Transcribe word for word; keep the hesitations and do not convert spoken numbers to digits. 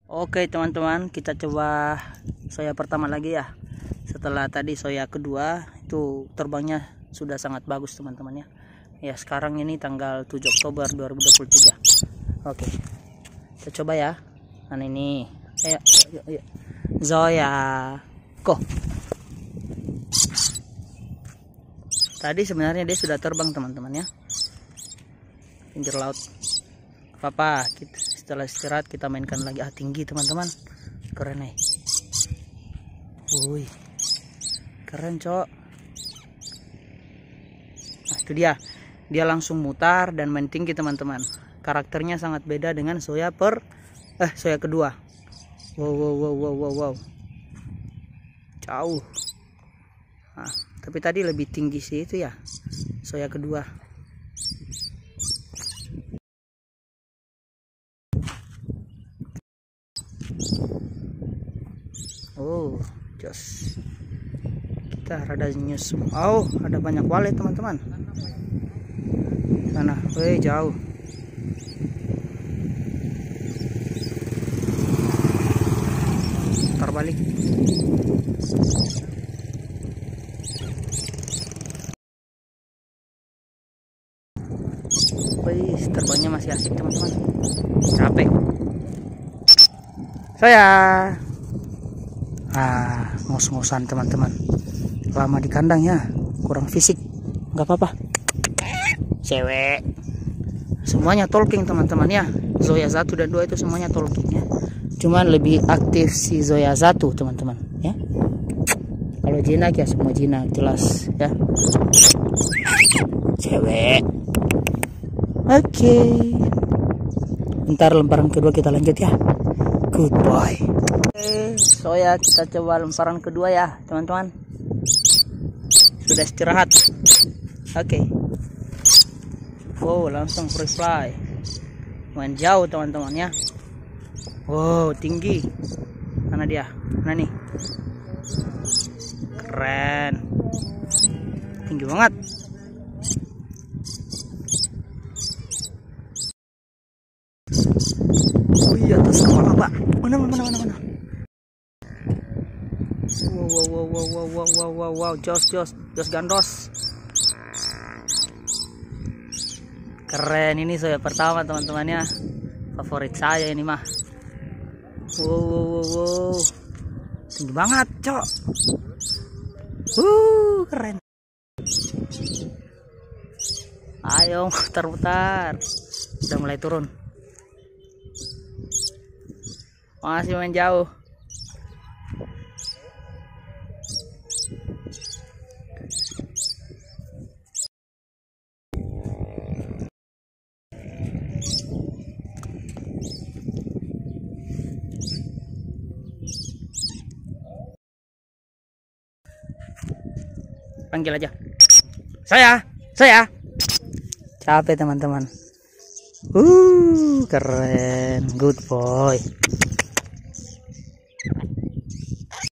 Oke teman-teman, kita coba soya pertama lagi ya. Setelah tadi soya kedua itu terbangnya sudah sangat bagus teman-teman ya. Ya sekarang ini tanggal tujuh Oktober dua ribu dua puluh tiga. Oke, kita coba ya. Nah ini, ayo, ayo, ayo. Zoya, kok. Tadi sebenarnya dia sudah terbang teman-teman ya, pinggir laut. Apa-apa, kita setelah istirahat kita mainkan lagi. Ah tinggi teman-teman, keren nih. Wih, keren cok. Nah itu dia, dia langsung mutar dan main tinggi teman-teman. Karakternya sangat beda dengan soya per eh soya kedua. Wow wow wow wow wow wow, jauh. Nah, tapi tadi lebih tinggi sih itu ya, soya kedua. Oh, jos. Kita rada nyusum. Oh, ada banyak wale teman-teman. Sana, weh jauh. Putar balik. Wih, terbangnya masih asik teman-teman. Capek. Saya. Ah, ngos-ngosan teman-teman. Lama di kandang ya, kurang fisik. Nggak apa-apa. Cewek. Semuanya talking teman-teman ya. Zoya satu dan dua itu semuanya talking ya. Cuman lebih aktif si Zoya satu teman-teman ya. Kalau jinak ya semua jinak jelas ya. Cewek. Oke. Okay. Ntar lemparan kedua kita lanjut ya. Goodbye. Oke, soya kita coba lemparan kedua ya teman-teman. Sudah istirahat. Oke. Okay. Wow, langsung free fly. Main jauh teman-teman ya. Wow, tinggi. Mana dia? Mana nih? Keren. Tinggi banget. Oh iya, atas kepala Pak. Mana mana mana mana. Wow wow wow wow wow wow wow wow wow, jos jos jos gandos. Keren, ini soya pertama teman-teman ya. Favorit saya ini mah. Wow wow wow wow. Tinggi banget, cok. Uh, keren. Ayo putar-putar. Udah mulai turun. Masih main jauh. Panggil aja. Saya, saya. Capek teman-teman. Uh, keren, good boy.